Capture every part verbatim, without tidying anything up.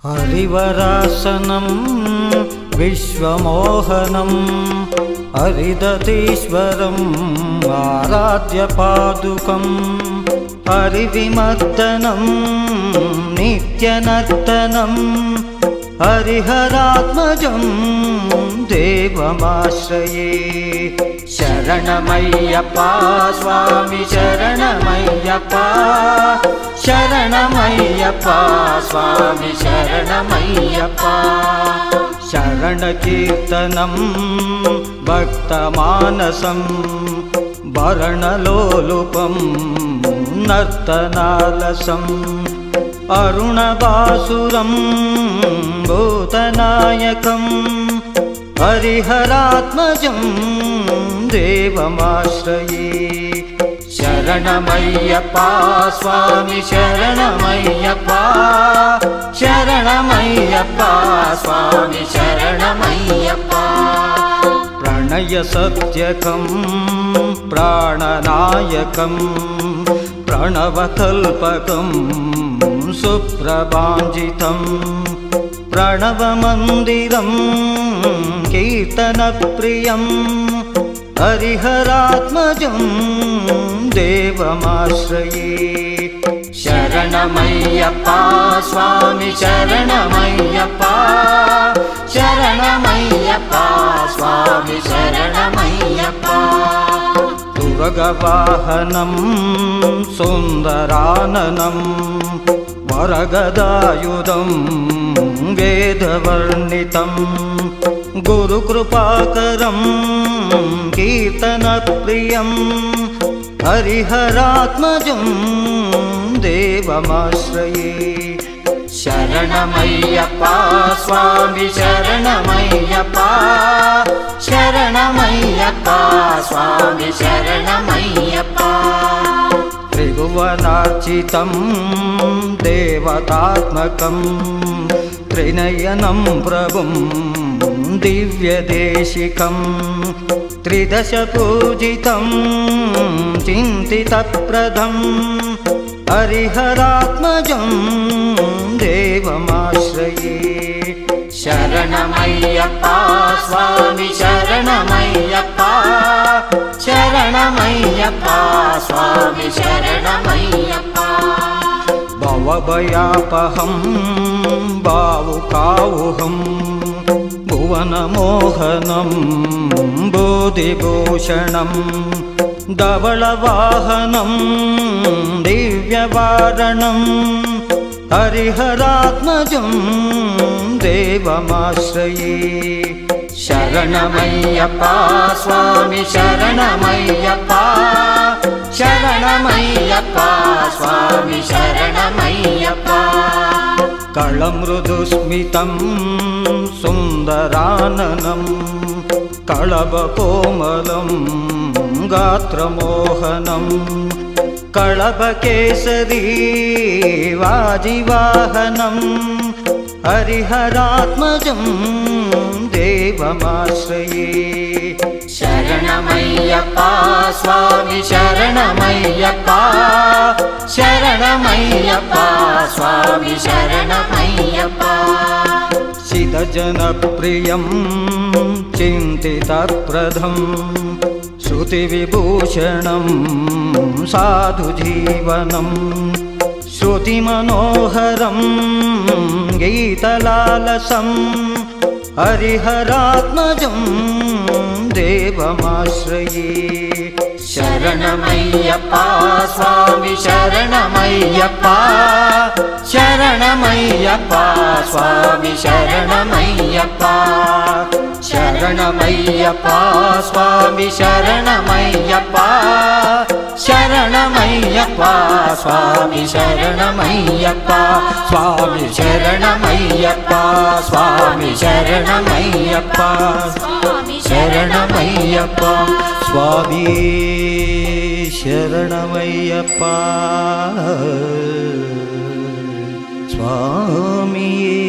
हरिवरासनं विश्वमोहनं हरिदतीश्वरम् आराध्य पादुकं हरिविमर्दनं नित्यनर्तनं हरिहरात्मजं देवमाश्रये। शरणमय्यप्पा स्वामी शरणमय्यप्पा शरणमय्यप्पा स्वामी शरणमय्यप्पा। शरणकीर्तनं भक्तमानसं वर्णलोलुपं नर्तनालसं अरुणबासुरं भूतनायकं हरिहरात्मजं देवमाश्रये। शरणमय्यप्पा स्वामी शरणमय्यप्पा शरणमय्यप्पा स्वामी शरणमय्यप्पा। प्रणयसत्यकं प्राणनायकं प्रणवकल्पकं सुप्रभाञ्जितं प्रणवमन्दिरं कीर्तनप्रियं हरिहरात्मजं देवमाश्रये। शरणमय्यप्पा स्वामी शरणमय्यप्पा शरणमय्यप्पा स्वामी शरणमय्यप्पा। तुरगवाहनं सुन्दराननं वरगदायुधं वेदवर्णितं गुरुकृपाकरं कीर्तनप्रियं हरिहरात्मजं देवमाश्रये। शरणमय्यप्पा स्वामी शरणमय्यप्पा शरणमय्यप्पा स्वामी शरणमय्यप्पा। त्रिभुवनार्चितं देवतात्मकं त्रिनयनं प्रभुं दिव्यदेशिकं त्रिदशपूजितं चिन्तितप्रदं हरिहरात्मजं देवमाश्रये। शरणमय्यप्पा स्वामी शरणमय्यप्पा शरणमय्यप्पा स्वामी शरणमय्यप्पा। भवभयापहं भावुकावुहं भुवनमोहनं बोधिभूषणं धवलवाहनं दिव्यवारणं हरिहरात्मजं देवमाश्रये। शरणमय्यप्पा स्वामी शरणमय्यप्पा शरणमय्यप्पा स्वामी शरणमय्यप्पा। कळमृदुस्मितं सुन्दराननं कळभकोमलं गात्रमोहनं कळभकेसरी वाजिवाहनं हरिहरात्मजं देवमाश्रये। शरणमय्यप्पा स्वामी शरणमय्यप्पा शरणमय्यप्पा स्वामी शरणमय्यप्पा। चिदजनप्रियं चिन्तितप्रदं श्रुतिविभूषणं साधुजीवनं श्रुतिमनोहरं गीतलालसं हरिहरात्मजं देवमाश्रये। शरणमय्यप्पा स्वामी शरणमय्यप्पा शरणमय्यप्पा स्वामी शरणमय्यप्पा। शरणमय्यप्पा स्वामी शरणमय्यप्पा शरणमय्यप्पा स्वामी शरणमय्यप्पा। स्वामी शरणमय्यप्पा स्वामी शरणमय्यप्पा शरणमय्यप्पा स्वामी शरणमय्यप्पा स्वामी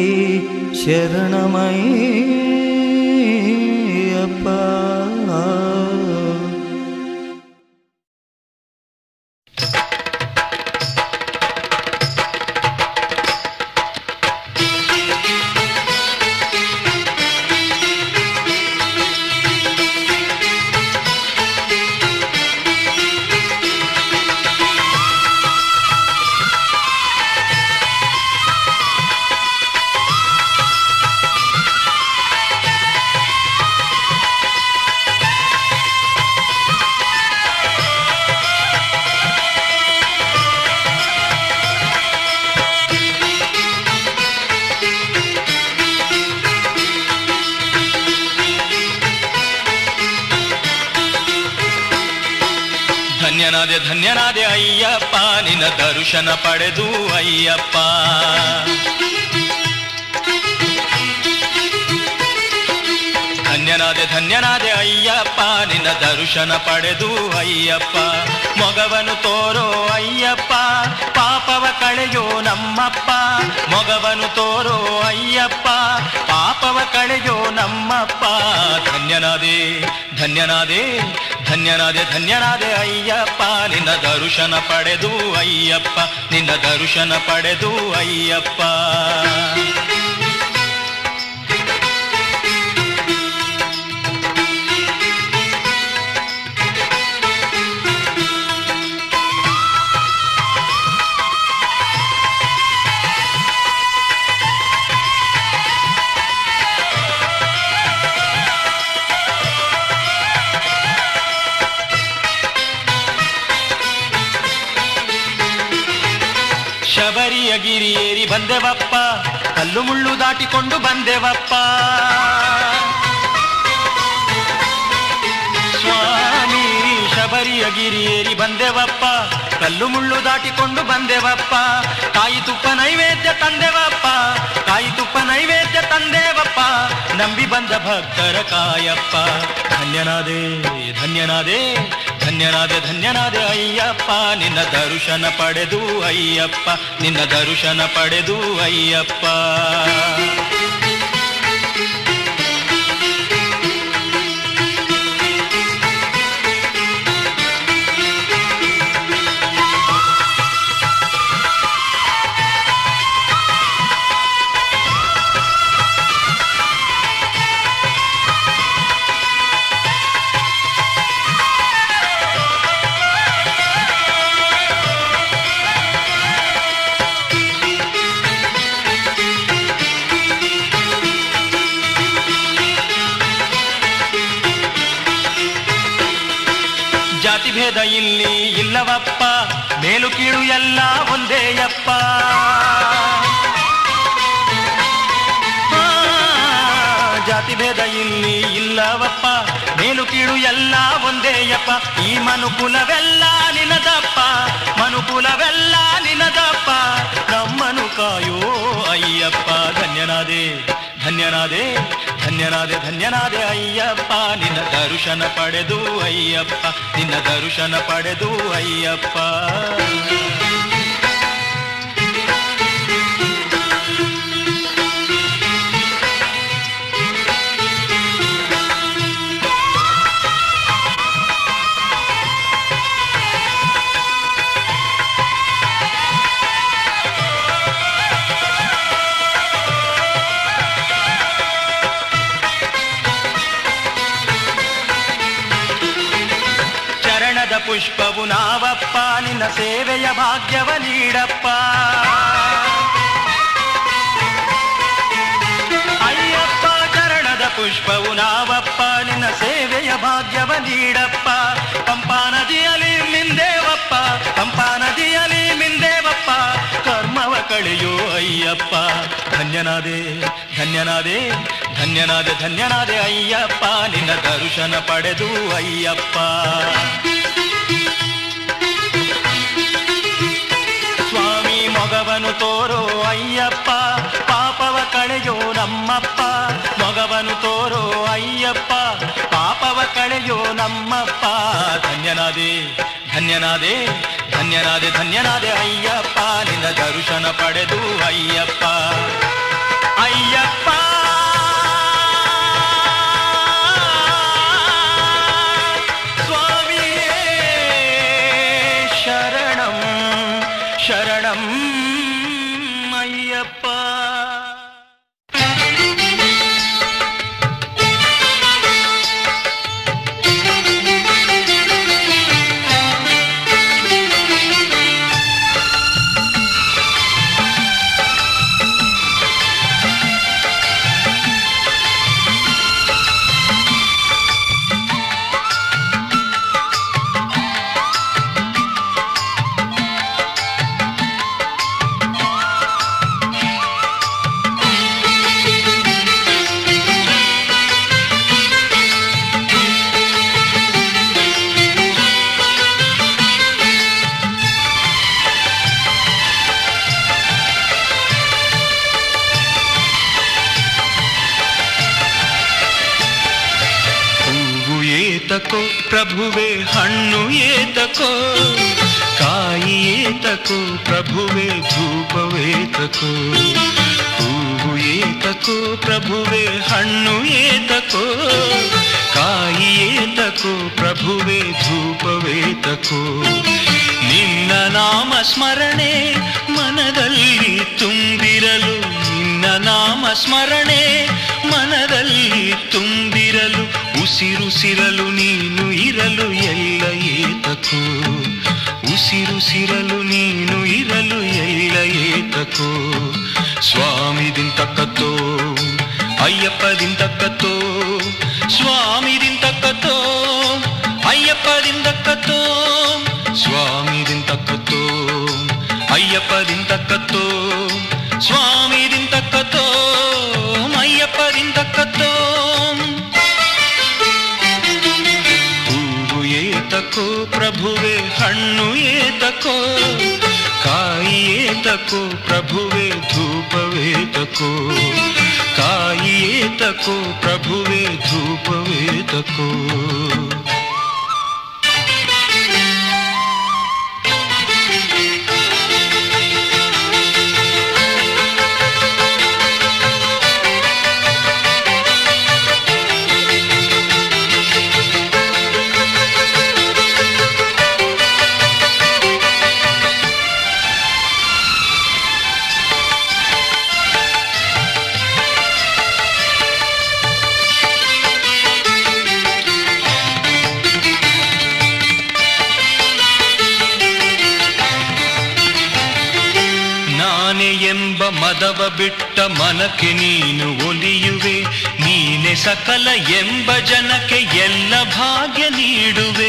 शरणमय्यप्पा। ಧನ್ಯನಾದೆ ಧನ್ಯನಾದೆ ಅಯ್ಯಪ್ಪ ನಿನ್ನ ದರ್ಶನ ಪಡೆದು ಅಯ್ಯಪ್ಪ. ಧನ್ಯನಾದೆ ಧನ್ಯನಾದೆ ಅಯ್ಯಪ್ಪ ನಿನ್ನ ದರ್ಶನ ಪಡೆದು ಅಯ್ಯಪ್ಪ. ಮೊಗವನು ತೋರೋ ಅಯ್ಯಪ್ಪ ಪಾಪವ ಕಳೆಯೋ ನಮ್ಮಪ್ಪ. ಮೊಗವನು ತೋರೋ ಅಯ್ಯಪ್ಪ ಪಾಪವ ಕಳೆಯೋ ನಮ್ಮಪ್ಪ. ಧನ್ಯನಾದೆ ಧನ್ಯನಾದೆ ಧನ್ಯನಾದೆ ಧನ್ಯನಾದೆ ಅಯ್ಯಪ್ಪ ನಿನ್ನ ದರ್ಶನ ಪಡೆದು ಅಯ್ಯಪ್ಪ. ನಿನ್ನ ದರ್ಶನ ಪಡೆದು ಅಯ್ಯಪ್ಪ. ಶಬರಿಯ ಗಿರಿಯೇರಿ ಬಂದೆವಪ್ಪ ಕಲ್ಲು ಮುಳ್ಳು ದಾಟಿಕೊಂಡು ಬಂದೆವಪ್ಪ. ಸ್ವಾಮಿ ಶಬರಿಯ ಗಿರಿಯೇರಿ ಬಂದೆವಪ್ಪ ಕಲ್ಲು ಮುಳ್ಳು ದಾಟಿಕೊಂಡು ಬಂದೆವಪ್ಪ. ಕಾಯಿ ತುಪ್ಪ ನೈವೇದ್ಯ ತಂದೆವಪ್ಪ ಕಾಯಿ ತುಪ್ಪ ನೈವೇದ್ಯ ತಂದೆವಪ್ಪ. ನಂಬಿ ಬಂದ ಭಕ್ತರ ಕಾಯಪ್ಪ. ಧನ್ಯನಾದೆ ಧನ್ಯನಾದೆ ಧನ್ಯನಾದೆ ಧನ್ಯನಾದೆ ಅಯ್ಯಪ್ಪ ನಿನ್ನ ದರ್ಶನ ಪಡೆದು ಅಯ್ಯಪ್ಪ. ನಿನ್ನ ದರ್ಶನ ಪಡೆದು ಅಯ್ಯಪ್ಪ. ಜಾತಿ ಭೇದ ಇಲ್ಲಿ ಇಲ್ಲವಪ್ಪ ಮೇಲು ಕೀಳು ಎಲ್ಲ ಒಂದೇಯಪ್ಪ. ಜಾತಿ ಭೇದ ಇಲ್ಲಿ ಇಲ್ಲವಪ್ಪ ಮೇಲು ಕೀಳು ಎಲ್ಲ ಒಂದೇಯಪ್ಪ. ಈ ಮನುಕುಲವೆಲ್ಲ ನಿನದಪ್ಪ ಮನುಕುಲವೆಲ್ಲ ನಿನದಪ್ಪ. ನಮ್ಮನು ಕಾಯೋ ಅಯ್ಯಪ್ಪ. ಧನ್ಯನಾದೆ ಧನ್ಯನಾದೆ ಧನ್ಯನಾದೆ ಧನ್ಯನಾದೆ ಅಯ್ಯಪ್ಪ ನಿನ್ನ ದರ್ಶನ ಪಡೆದು ಅಯ್ಯಪ್ಪ. ನಿನ್ನ ದರ್ಶನ ಪಡೆದು ಅಯ್ಯಪ್ಪ. ಪುಷ್ಪವು ನಾವಪ್ಪ ನಿನ್ನ ಸೇವೆಯ ಭಾಗ್ಯವ ನೀಡಪ್ಪ. ಅಯ್ಯಪ್ಪ ಚರಣದ ಪುಷ್ಪವು ನಾವಪ್ಪ ನಿನ್ನ ಸೇವೆಯ ಭಾಗ್ಯವ ನೀಡಪ್ಪ. ಪಂಪಾ ನದಿಯಲ್ಲಿ ಮಿಂದೇವಪ್ಪ ಪಂಪಾ ನದಿಯಲ್ಲಿ ಮಿಂದೇವಪ್ಪ. ಕರ್ಮವ ಕಳೆಯೋ ಅಯ್ಯಪ್ಪ. ಧನ್ಯನಾದೆ ಧನ್ಯನಾದೆ ಧನ್ಯನಾದೆ ಧನ್ಯನಾದೆ ಅಯ್ಯಪ್ಪ ನಿನ್ನ ದರ್ಶನ ಪಡೆದು ಅಯ್ಯಪ್ಪ. ಸ್ವಾಮಿ ಮೊಗವನು ತೋರೋ ಅಯ್ಯಪ್ಪ ಪಾಪವ ಕಳೆಯೋ ನಮ್ಮಪ್ಪ. ಮೊಗವನು ತೋರೋ ಅಯ್ಯಪ್ಪ ಪಾಪವ ಕಳೆಯೋ ನಮ್ಮಪ್ಪ. ಧನ್ಯನಾದೆ ಧನ್ಯನಾದೆ ಧನ್ಯನಾದೆ ಧನ್ಯನಾದೆ ಅಯ್ಯಪ್ಪ ನಿನ್ನ ದರ್ಶನ ಪಡೆದು ಅಯ್ಯಪ್ಪ. ಅಯ್ಯಪ್ಪ ಸ್ವಾಮಿಯೇ ಶರಣಂ ಶರಣಂ ಅಯ್ಯಪ್ಪ. ಏತಕೋ ಪ್ರಭುವೆ ಹಣ್ಣು ಏತಕೋ ಕಾಯಿ ಏತಕೋ ಪ್ರಭುವೆ ಧೂಪವೇತಕೋ ಹೂವು ಏತಕೋ ಪ್ರಭುವೆ ಹಣ್ಣು ಏತಕೋ ಕಾಯಿ ಏತಕೋ ಪ್ರಭುವೆ ಧೂಪವೇತಕೋ ನಿನ್ನ ನಾಮ ಸ್ಮರಣೆ ಮನದಲ್ಲಿ ತುಂಬಿರಲು ನಿನ್ನ ನಾಮ ಸ್ಮರಣೆ ಮನದಲ್ಲಿ ತುಂಬಿರಲು ಉಸಿರುಸಿರಲು ನೀನು ಇರಲು ಎಲ್ಲ ಏತಕೋ ಉಸಿರುಸಿರಲು ನೀನು ಇರಲು ಎಲ್ಲ ಏತಕೋ ಸ್ವಾಮಿದಿಂತಕ್ಕತ್ತೋ ಅಯ್ಯಪ್ಪದಿಂತಕ್ಕತ್ತೋ ಸ್ವಾಮಿದಿಂತಕ್ಕತ್ತೋ ಅಯ್ಯಪ್ಪದಿಂತಕ್ಕತ್ತೋ ಸ್ವಾಮಿದಿಂತಕ್ಕತ್ತೋ ಅಯ್ಯಪ್ಪದಿಂತಕ್ಕತ್ತೋ ಸ್ವಾಮಿದಿಂತಕ್ಕತ್ತೋ ಅಯ್ಯಪ್ಪದಿಂತಕ್ಕತ್ತೋ ಹೂವು ಏತಕೋ ಪ್ರಭುವೆ ಹಣ್ಣು ಏತಕೋ ಕಾಯಿ ಏತಕೋ ಪ್ರಭುವೆ ಧೂಪವೇತಕೋ ಕಾಯಿ ಏತಕೋ ಪ್ರಭುವೆ ಧೂಪವೇತಕೋ ಎಂಬ ಮದವ ಬಿಟ್ಟ ಮನಕ್ಕೆ ನೀನು ಒಲಿಯುವೆ ನೀನೆ ಸಕಲ ಎಂಬ ಜನಕ್ಕೆ ಎಲ್ಲ ಭಾಗ್ಯ ನೀಡುವೆ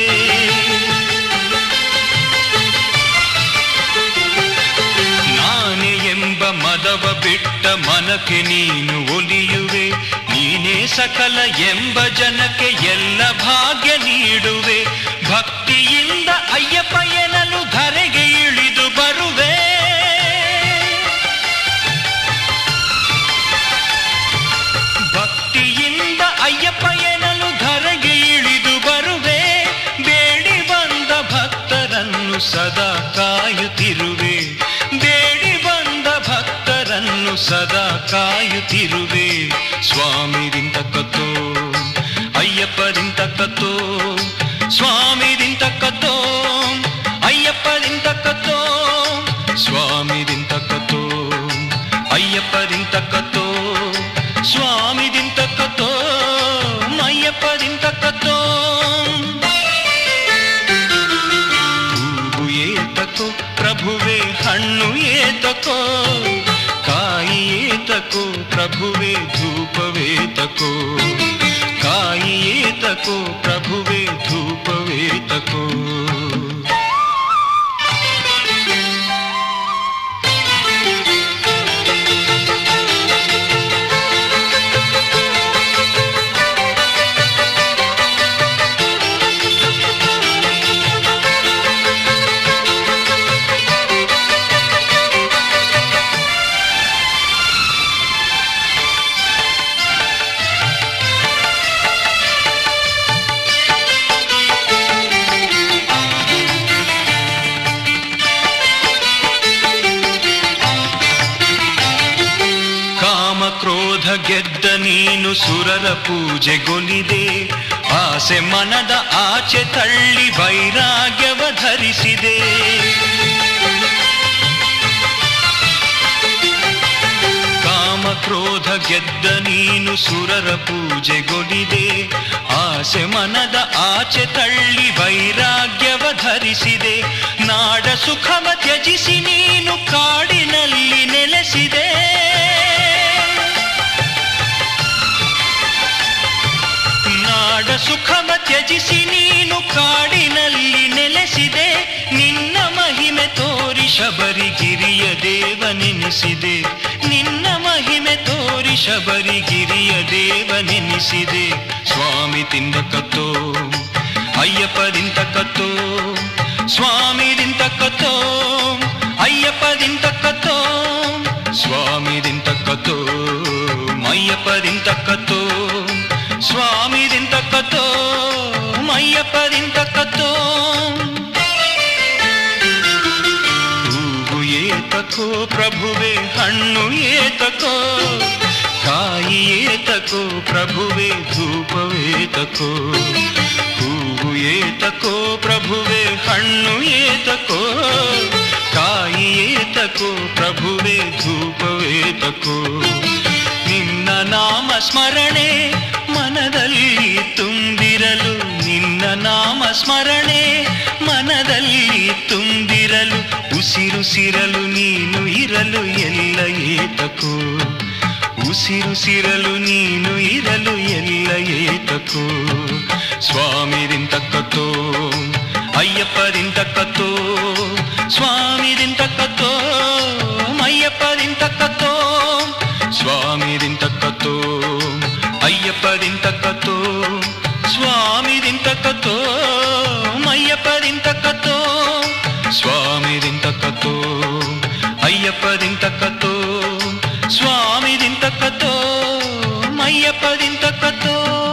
ನಾನೇ ಎಂಬ ಮದವ ಬಿಟ್ಟ ಮನಕ್ಕೆ ನೀನು ಒಲಿಯುವೆ ನೀನೇ ಸಕಲ ಎಂಬ ಜನಕ್ಕೆ ಎಲ್ಲ ಭಾಗ್ಯ ನೀಡುವೆ ಭಕ್ತಿಯಿಂದ ಅಯ್ಯಪ್ಪ ಎನ್ನಲು ಧರೆಗೆ ಇಳಿದು ಬರುವೆ ಭಕ್ತಿಯಿಂದ ಅಯ್ಯಪ್ಪ ಎನ್ನಲು ಧರೆಗೆ ಇಳಿದು ಬರುವೆ ಬೇಡಿ ಬಂದ ಭಕ್ತರನ್ನು ಸದಾ ಕಾಯುತ್ತಿರುವೆ ಬೇಡಿ ಬಂದ ಭಕ್ತರನ್ನು ಸದಾ ಕಾಯುತ್ತಿರುವೆ ಸ್ವಾಮಿದಿಂತಕ್ಕತ್ತೋ ಅಯ್ಯಪ್ಪದಿಂತಕ್ಕತ್ತೋ ಸ್ವಾಮಿದಿಂತಕ್ಕತ್ತೋ ಅಯ್ಯಪ್ಪದಿಂತಕ್ಕತ್ತೋ ಸ್ವಾಮಿದಿಂತಕ್ಕತ್ತೋ ಅಯ್ಯಪ್ಪದಿಂತಕ್ಕತ್ತೋ ಸ್ವಾಮಿದಿಂತಕ್ಕತ್ತೋ ಅಯ್ಯಪ್ಪದಿಂತಕ್ಕತ್ತೋ ಹೂವು ಏತಕೋ ಪ್ರಭುವೆ ಹಣ್ಣು ಏತಕೋ ಕಾಯಿ ಏತಕೋ ಪ್ರಭುವೆ ಧೂಪವೇತಕೋ ಕಾಯಿ ಏತಕೋ ಪ್ರಭುವೆ ಧೂಪವೇತಕೋ ಕ್ರೋಧ ಗೆದ್ದ ನೀನು ಸುರರ ಪೂಜೆಗೊಲಿದೆ ಆಸೆ ಮನದ ಆಚೆ ತಳ್ಳಿ ವೈರಾಗ್ಯವ ಧರಿಸಿದೆ ಕಾಮ ಕ್ರೋಧ ಗೆದ್ದ ನೀನು ಸುರರ ಪೂಜೆಗೊಲಿದೆ ಆಸೆ ಮನದ ಆಚೆ ತಳ್ಳಿ ವೈರಾಗ್ಯವ ಧರಿಸಿದೆ ನಾಡ ಸುಖವ ತ್ಯಜಿಸಿ ನೀನು ಕಾಡಿನಲ್ಲಿ ನೆಲೆಸಿದೆ ನಾಡ ಸುಖವ ತ್ಯಜಿಸಿ ನೀನು ಕಾಡಿನಲ್ಲಿ ನೆಲೆಸಿದೆ ನಿನ್ನ ಮಹಿಮೆ ತೋರಿ ಶಬರಿಗಿರಿಯ ದೇವನೆನಿಸಿದೆ ನಿನ್ನ ಮಹಿಮೆ ತೋರಿ ಶಬರಿಗಿರಿಯ ದೇವನೆನಿಸಿದೆ ಸ್ವಾಮಿ ತಿಂದಕತ್ತೋ ಅಯ್ಯಪ್ಪದಿಂತಕ್ಕತ್ತೋ ಸ್ವಾಮಿದಿಂತಕ್ಕತ್ತೋ ಅಯ್ಯಪ್ಪದಿಂತಕ್ಕತ್ತೋ ಸ್ವಾಮಿದಿಂತಕ್ಕತ್ತೋ ಅಯ್ಯಪ್ಪದಿಂತಕ್ಕತ್ತೋ ಸ್ವಾಮಿದಿಂತಕ್ಕತ್ತೋ ಅಯ್ಯಪ್ಪದಿಂದ ಕತ್ತೋ ಹೂವು ಏತಕೋ ಪ್ರಭುವೆ ಹಣ್ಣು ಏತಕೋ ಕಾಯಿ ಏತಕೋ ಪ್ರಭುವೆ ಧೂಪವೇತಕೋ ಹೂವು ಏತಕೋ ಪ್ರಭುವೆ ಹಣ್ಣು ಏತಕೋ ಕಾಯಿ ಏತಕೋ ಪ್ರಭುವೆ ಧೂಪವೇತಕೋ ನಿನ್ನ ನಾಮ ಸ್ಮರಣೆ ಮನದಲ್ಲಿ ತುಂಬಿರಲು ನಿನ್ನ ನಾಮ ಸ್ಮರಣೆ ಮನದಲ್ಲಿ ತುಂಬಿರಲು ಉಸಿರುಸಿರಲು ನೀನು ಇರಲು ಎಲ್ಲ ಏತಕೋ ಉಸಿರುಸಿರಲು ನೀನು ಇರಲು ಎಲ್ಲ ಏತಕೋ ಸ್ವಾಮಿದಿಂದ ಕತ್ತೋ ಅಯ್ಯಪ್ಪದಿಂದ ಕತ್ತೋ ಸ್ವಾಮಿದಿಂದ ಕತ್ತೋ ಅಯ್ಯಪ್ಪದಿಂದ ಕತ್ತೋ ಸ್ವಾಮಿದಿಂದ ಕತ್ತೋ ಅಯ್ಯಪ್ಪದಿಂದ ಕತ್ತೋ ಸ್ವಾಮಿದಿಂದ ಕತ್ತೋ ಅಯ್ಯಪ್ಪದಿಂದ ಕತ್ತೋ ಸ್ವಾಮಿದಿಂದ ಕತ್ತೋ ಅಯ್ಯಪ್ಪದಿಂದ ಕತ್ತೋ ಸ್ವಾಮಿದಿಂದ ಕತ್ತೋ ಅಯ್ಯಪ್ಪದಿಂದ ಕತ್ತೋ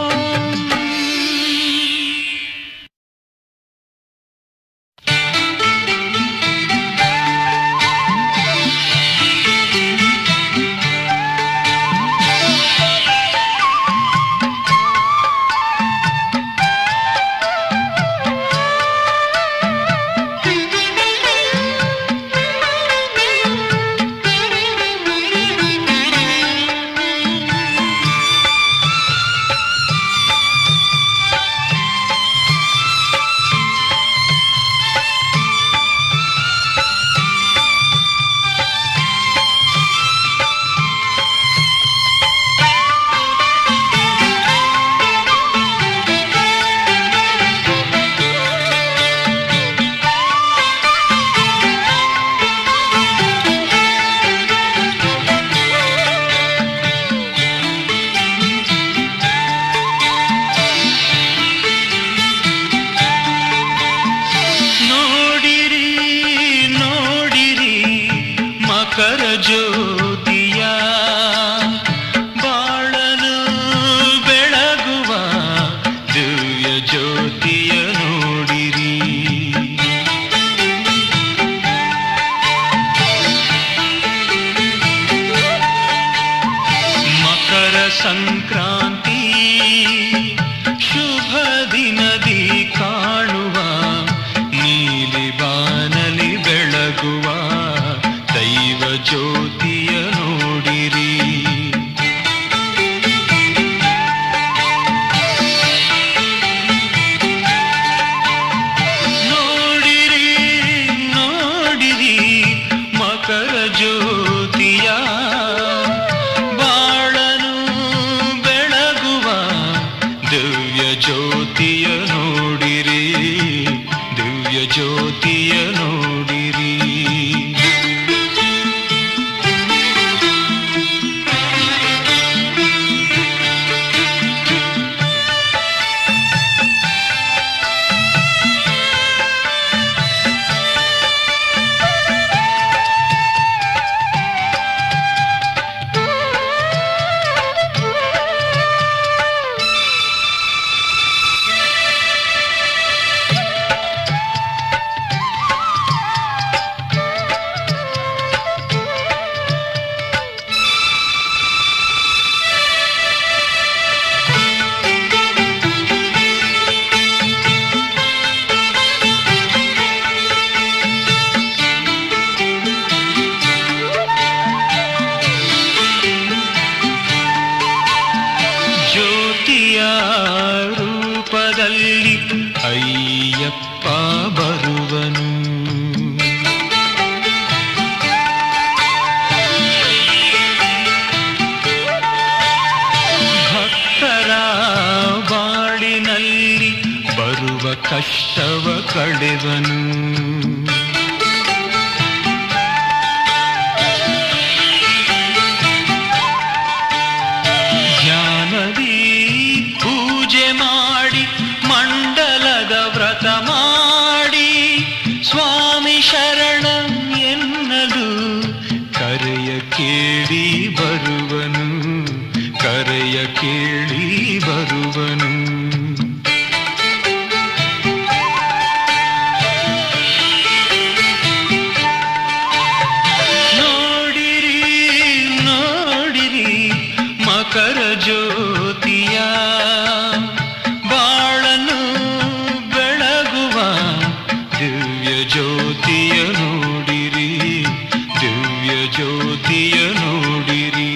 ಸಂಕ್ರಾಂತಿ ಶುಭ ದಿನದಿ ಕಾಣುವ ನೀಲಿ ಬಾನಲಿ ಬೆಳಗುವ ದೈವ ಜ್ಯೋತಿಯ ನೋಡಿರಿ ನೋಡಿರಿ ನೋಡಿರಿ ಮಕರ ಜ್ಯೋತಿಯ ಜ್ಯೋತಿಯ ನೋಡಿರಿ ದಿವ್ಯ ಜ್ಯೋತಿಯ ನೋಡಿರಿ ರೂಪದಲ್ಲಿ ಅಯ್ಯಪ್ಪ ಬರುವನು ಭಕ್ತರ ಬಾಳಿನಲ್ಲಿ ಬರುವ ಕಷ್ಟವ ಕಳೆವನು ಧ್ಯಾನದಿ ಪೂಜೆ ಮಾಡಿ ಮಂಡಲದ ವ್ರತ ಮಾಡಿ ಸ್ವಾಮಿ ಶರಣಂ ಎನ್ನಲು ಕರೆಯ ಕೇಳಿ ಬರುವನು ಕರೆಯ ಕೇಳಿ ಬರುವನು ಮಕರ ಜ್ಯೋತಿಯ ಬಾಳನು ಬೆಳಗುವ ದಿವ್ಯ ಜ್ಯೋತಿಯ ನೋಡಿರಿ, ದಿವ್ಯ ಜ್ಯೋತಿಯ ನೋಡಿರಿ.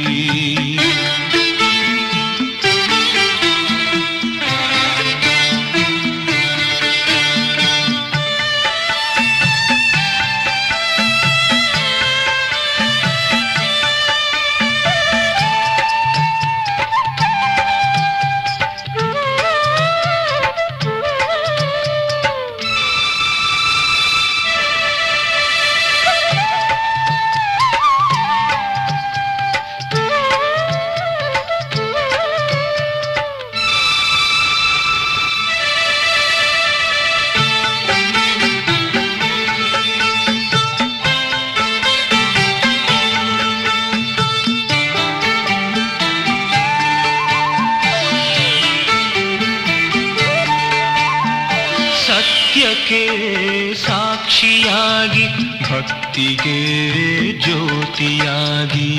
ಸಾಕ್ಷಿಯಾಗಿ ಭಕ್ತಿಗೆ ಜ್ಯೋತಿಯಾಗಿ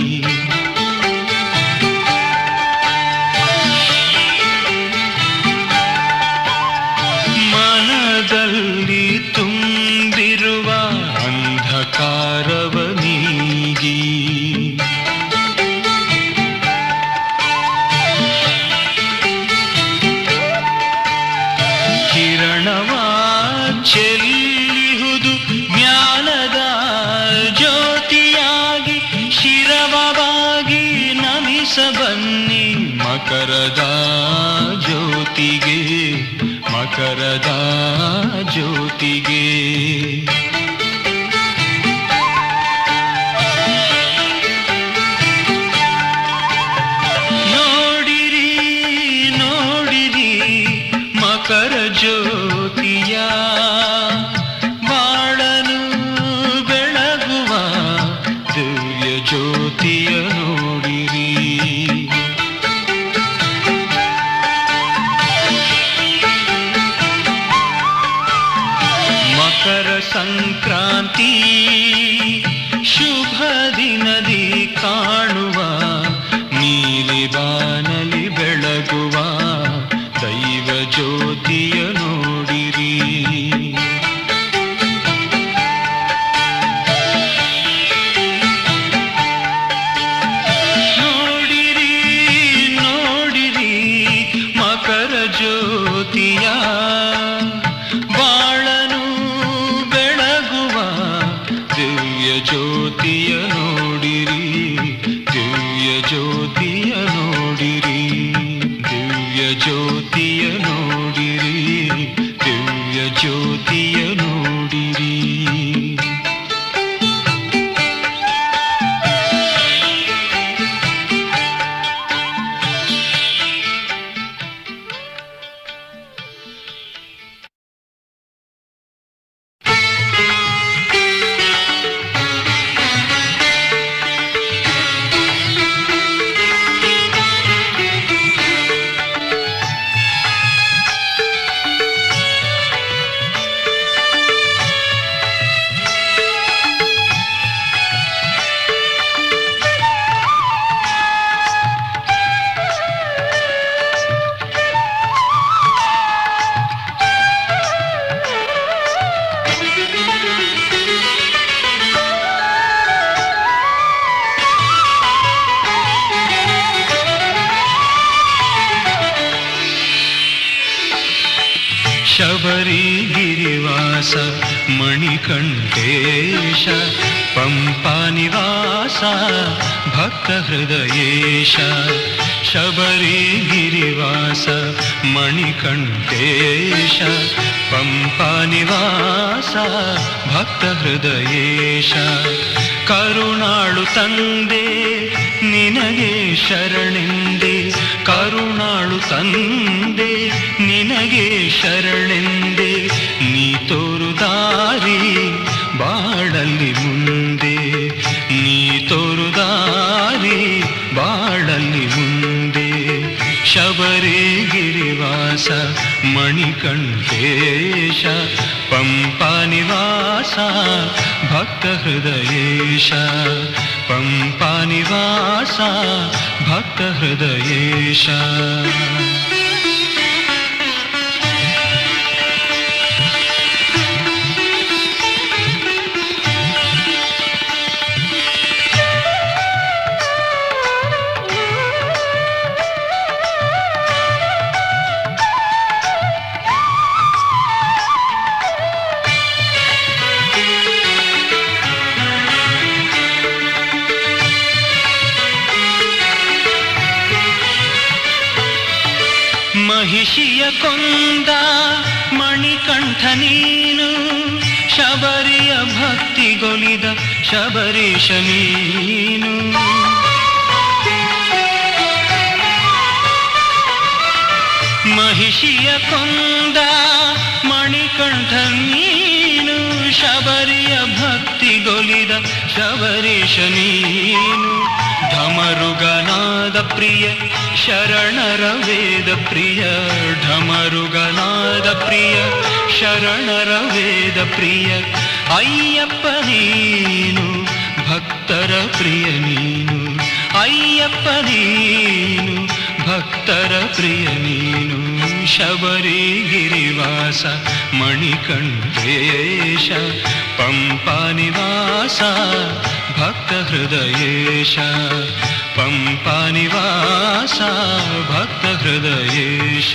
ಮನದಲ್ಲಿ ತುಂಬಿರುವ ಅಂಧಕಾರವ ನೀಗಿ ಕಿರಣವ ಚೆಲ್ಲಿಹುದು ಜ್ಞಾನದ ಜ್ಯೋತಿಯಾಗಿ ಶಿರವಾಗಿ ನಮಿಸ ಬನ್ನಿ ಮಕರದ ಜ್ಯೋತಿಗೆ, ಮಕರದ ಜ್ಯೋತಿಗೆ. ನೋಡಿರಿ ನೋಡಿರಿ ಮಕರ ಜ್ಯೋತಿಯ ಬಾಳನು ಬೆಳಗುವ ದಿವ್ಯ ಜ್ಯೋತಿಯ ನೋಡಿರಿ. ಮಕರ ಸಂಕ್ರಾಂತಿ ಶುಭ ದಿನದಿ ಕಾಣುವ ನೀಲಿ ಬಾನಲಿ ಬೆಳಗುವ ದೈವ ಜ್ಯೋತಿಯ ನೋಡಿರಿ. ನೋಡಿರಿ ನೋಡಿರಿ ಮಕರ ಜ್ಯೋತಿಯ ಬಾಳನು ಬೆಳಗುವ ದಿವ್ಯ ಜ್ಯೋತಿಯ ನೋಡಿರಿ, ದಿವ್ಯ ಜ್ಯೋತಿಯ ನೋಡಿರಿ, ದಿವ್ಯ ಜ್ಯೋತಿಯ ನೋಡಿರಿ, ದಿವ್ಯ ಜ್ಯೋತಿಯ ನೋಡಿರಿ. ಶಬರಿಗಿರಿವಾಸ ಮಣಿಕಂಠೇಶ ಪಂಪಾನಿವಾಸ ಭಕ್ತ ಹೃದಯೇಶ. ಶಬರಿಗಿರಿವಾಸ ಮಣಿಕಂಠೇಶ ಪಂಪಾನಿವಾಸ ಭಕ್ತ ಹೃದಯೇಶ. ಕರುಣಾಳು ತಂದೆ ನಿನಗೆ ಶರಣೆಂದೆ, ಕರುಣಾಳು ತಂದೆ ನಿನಗೆ ಶರಣೆಂದೆ. ನೀ ತೋರು ದಾರಿ ಬಾಳಲ್ಲಿ ಮುಂದೆ, ನೀ ತೋರು ದಾರಿ ಬಾಳಲ್ಲಿ ಮುಂದೆ. ಶಬರಿಗಿರಿವಾಸ ಮಣಿಕಂಠೇಶ ಪಂಪಾನಿವಾಸ ಭಕ್ತ ಹೃದಯೇಶ. ಪಂಪಾನಿವಾಸ ಭಕ್ತಹೃದಯೇಶ. ಮಹಿಷಿಯ ಕೊಂದ ಮಣಿಕಂಠ ನೀನು, ಶಬರಿಯ ಭಕ್ತಿಗೊಲಿದ ಶಬರೀಶ ನೀನು. ಮಹಿಷಿಯ ಕೊಂದ ಮಣಿಕಂಠ ನೀನು, ಶಬರಿಯ ಭಕ್ತಿಗೊಲಿದ ಶಬರೀಶ ನೀನು. ಢಮರುಗನಾದ ಪ್ರಿಯ ಶರಣರ ವೇದ ಪ್ರಿಯ, ಢಮರುಗನಾದ ಪ್ರಿಯ ಶರಣರ ವೇದ ಪ್ರಿಯ. ಅಯ್ಯಪ್ಪ ನೀನು ಭಕ್ತರ ಪ್ರಿಯ ನೀನು, ಅಯ್ಯಪ್ಪ ನೀನು ಭಕ್ತರ ಪ್ರಿಯ ನೀನು. ಶಬರಿಗಿರಿವಾಸ ಮಣಿಕಂಠೇಶ, ಪಂಪಾನಿವಾಸ ಭಕ್ತ ಹೃದಯೇಶ, ಪಂಪಾನಿವಾಸ ಭಕ್ತ ಹೃದಯೇಶ.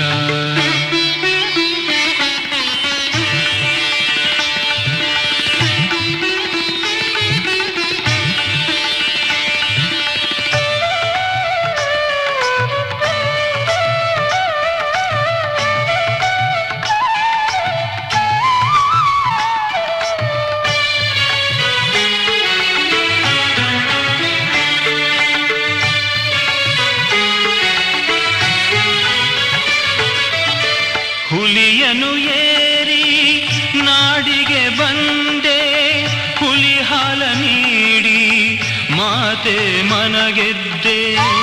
ಹುಲಿಯನು ಏರಿ ನಾಡಿಗೆ ಬಂದೆ, ಹುಲಿ ಹಾಲ ನೀಡಿ ಮಾತೆ ಮನಗೆದ್ದೆ.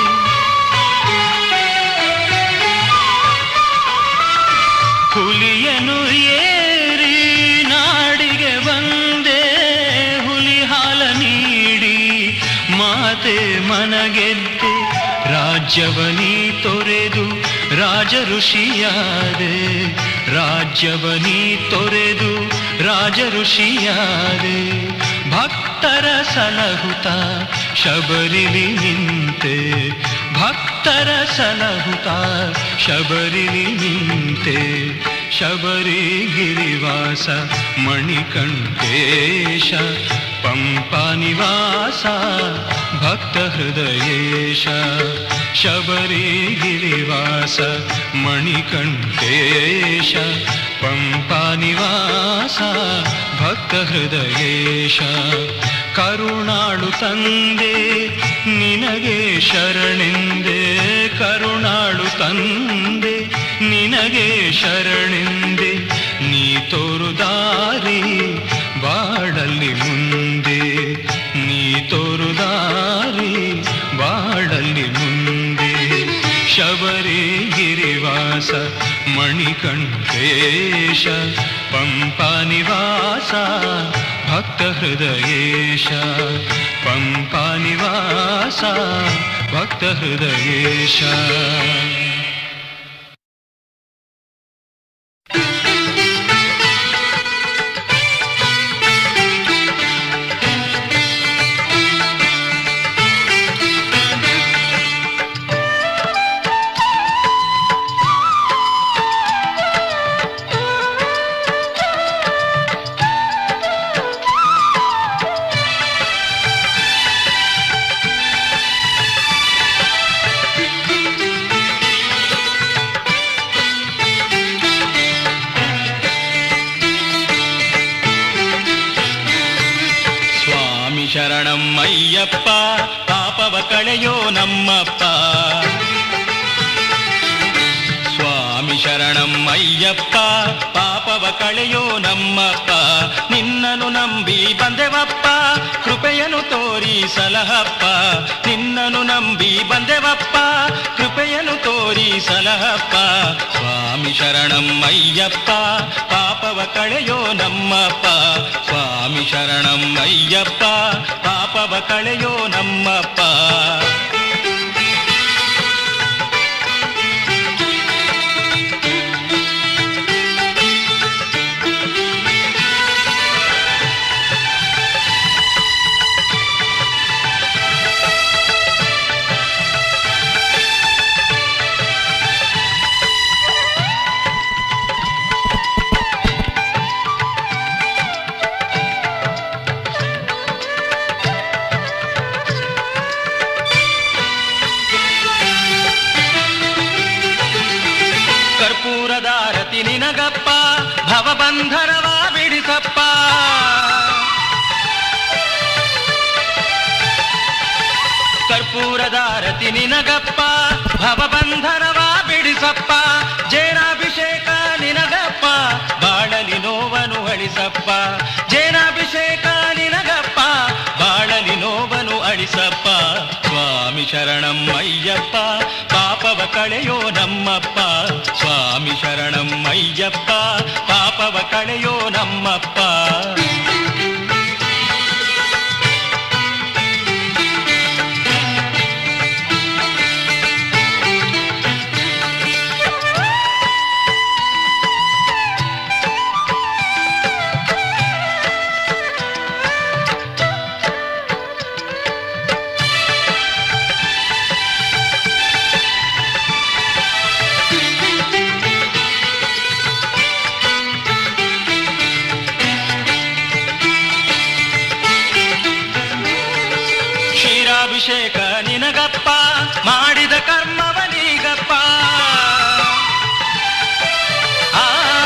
ಹುಲಿಯನು ಏರಿ ನಾಡಿಗೆ ಬಂದೆ, ಹುಲಿ ಹಾಲ ನೀಡಿ ಮಾತೆ ಮನಗೆದ್ದೆ. ರಾಜ್ಯವನಿ ತೊರೆದು ರಾಜ ಋಷಿಯಾದೆ, ರಾಜ್ಯವನಿ ತೊರೆದು ರಾಜ ಋಷಿಯಾದೆ. ಭಕ್ತರ ಸಲಹುತ ಶಬರಿಲಿ ನಿಂತೆ, ಭಕ್ತರ ಸಲಹುತ ಶಬರಿಲಿ ನಿಂತೆ. ಶಬರಿಗಿರಿವಾಸ ಮಣಿಕಂಠೇಶ, ಪಂಪಾನಿವಾಸ ಭಕ್ತ ಹೃದಯೇಶ. ಶಬರಿಗಿರಿವಾಸ ಮಣಿಕಂಠೇಶ, ಪಂಪಾನಿವಾಸ ಭಕ್ತ ಹೃದಯೇಶ. ಕರುಣಾಳು ತಂದೆ ನಿನಗೆ ಶರಣೆಂದೆ, ಕರುಣಾಳು ತಂದೆ ನಿನಗೆ ಶರಣೆಂದೆ. ನೀ ತೋರು ದಾರಿ ಬಾಳಲ್ಲಿ ಮುಂದೆ, ನೀ ತೋರು ದಾರಿ ಬಾಳಲ್ಲಿ ಮುಂದೆ. ಶಬರಿಗಿರಿವಾಸ ಮಣಿಕಂಠೇಶ, ಪಂಪಾನಿವಾಸ ಭಕ್ತ ಹೃದಯೇಶ, ಪಂಪಾನಿವಾಸ ಭಕ್ತ ಹೃದಯೇಶ. ಶರಣಂ ಅಯ್ಯಪ್ಪ, ಪಾಪವ ಕಳೆಯೋ ನಮ್ಮಪ್ಪ. ಸ್ವಾಮಿ ಶರಣಂ ಅಯ್ಯಪ್ಪ, ಪಾಪವ ಕಳೆಯೋ ನಮ್ಮಪ್ಪ. ನಿನ್ನನು ನಂಬಿ ಬಂದೆವಪ್ಪ, ಕೃಪೆಯನ್ನು ತೋರಿ ಸಲಹಪ್ಪ. ನಿನ್ನನು ನಂಬಿ ಬಂದೆವಪ್ಪ, ಕೃಪೆಯನ್ನು ತೋರಿ ಸಲಹಪ್ಪ. ಸ್ವಾಮಿ ಶರಣಂ ಅಯ್ಯಪ್ಪ, ಪಾಪವ ಕಳೆಯೋ ನಮ್ಮಪ್ಪ. ಸ್ವಾಮಿ ಶರಣಂ ಅಯ್ಯಪ್ಪ, ಪಾಪವ ಕಳೆಯೋ ನಮ್ಮಪ್ಪ. ಬಂಧನವ ಬಿಡಿಸಪ್ಪ. ಕರ್ಪೂರದಾರತಿ ನಿನಗಪ್ಪ ಭವಬಂಧನವ ಬಿಡಿಸಪ್ಪ. ಜೇನಾಭಿಷೇಕ ನಿನಗಪ್ಪ ಬಾಳಲಿ ನೋವನು ಅಳಿಸಪ್ಪ. ಜೇನಾಭಿಷೇಕ ನಿನಗಪ್ಪ ಬಾಳಲಿ ನೋವನು ಅಳಿಸಪ್ಪ. ಸ್ವಾಮಿ ಶರಣಂ ಅಯ್ಯಪ್ಪ ಪಾಪವ ಕಳೆಯೋ ನಮ್ಮಪ್ಪ. ಸ್ವಾಮಿ ಶರಣಂ ಅಯ್ಯಪ್ಪ ಪಾಪವ ಕಳೆಯೋ ನಮ್ಮಪ್ಪ. ಕ್ಷೀರಾಭಿಷೇಕ ನಿನಗಪ್ಪ ಮಾಡಿದ ಕರ್ಮವನೀಗಪ್ಪ. ಆ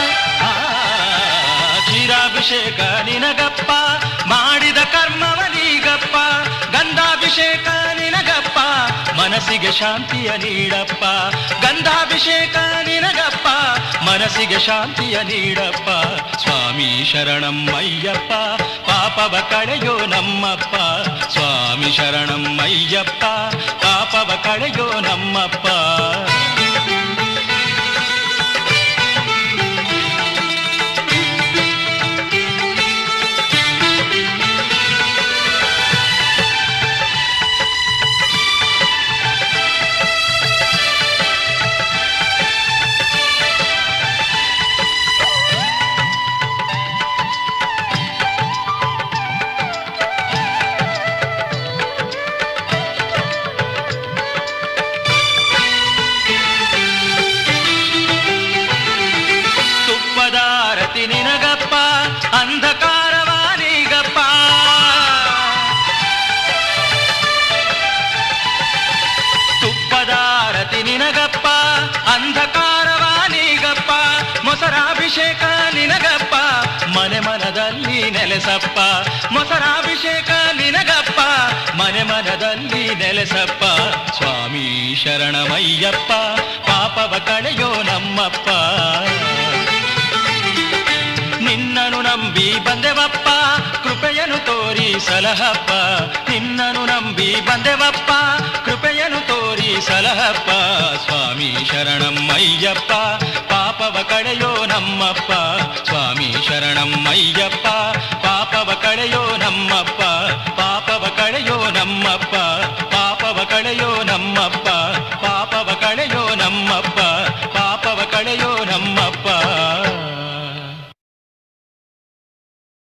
ಕ್ಷೀರಾಭಿಷೇಕ ನಿನಗಪ್ಪ ಮಾಡಿದ ಕರ್ಮವನೀಗಪ್ಪ. ಗಂಧಾಭಿಷೇಕ ನಿನಗಪ್ಪ ಮನಸ್ಸಿಗೆ ಶಾಂತಿಯ ನೀಡಪ್ಪ. ಗಂಧಾಭಿಷೇಕ ನಿನಗಪ್ಪ ಮನಸ್ಸಿಗೆ ಶಾಂತಿಯ ನೀಡಪ್ಪ. ಸ್ವಾಮಿ ಶರಣಂ ಅಯ್ಯಪ್ಪ ಪಾಪವ ಕಳೆಯೋ ನಮ್ಮಪ್ಪ. ಸ್ವಾಮಿ ಶರಣಂ ಅಯ್ಯಪ್ಪ ಪಾಪವ ಕಳೆಯೋ ನಮ್ಮಪ್ಪ. ತುಪ್ಪದಾರತಿ ನಿನಗಪ್ಪ ಅಂಧಕಾರವಾನೀಗಪ್ಪ. ತುಪ್ಪದಾರತಿ ನಿನಗಪ್ಪ ಅಂಧಕಾರವಾನೀಗಪ್ಪ. ಮೊಸರಾಭಿಷೇಕ ನಿನಗಪ್ಪ ಮನೆ ಮನದಲ್ಲಿ ನೆಲೆಸಪ್ಪ. ಮೊಸರಾಭಿಷೇಕ ನಿನಗಪ್ಪ ಮನೆ ಮನದಲ್ಲಿ ನೆಲೆಸಪ್ಪ. ಸ್ವಾಮಿ ಶರಣಮಯ್ಯಪ್ಪ ಪಾಪವ ಕಳೆಯೋ ನಮ್ಮಪ್ಪ. ನಿನ್ನನು ನಂಬಿ ಬಂದೆವಪ್ಪ ಕೃಪೆಯನ್ನು ತೋರಿ ಸಲಹಪ್ಪ. ನಿನ್ನನು ನಂಬಿ ಬಂದೆವಪ್ಪ ಕೃಪೆಯನ್ನು ತೋರಿ ಸಲಹಪ್ಪ. ಸ್ವಾಮಿ ಶರಣಂ ಅಯ್ಯಪ್ಪ ಪಾಪವ ಕಳೆಯೋ ನಮ್ಮಪ್ಪ. ಸ್ವಾಮಿ ಶರಣಂ ಅಯ್ಯಪ್ಪ ಪಾಪವ ಕಳೆಯೋ ನಮ್ಮಪ್ಪ.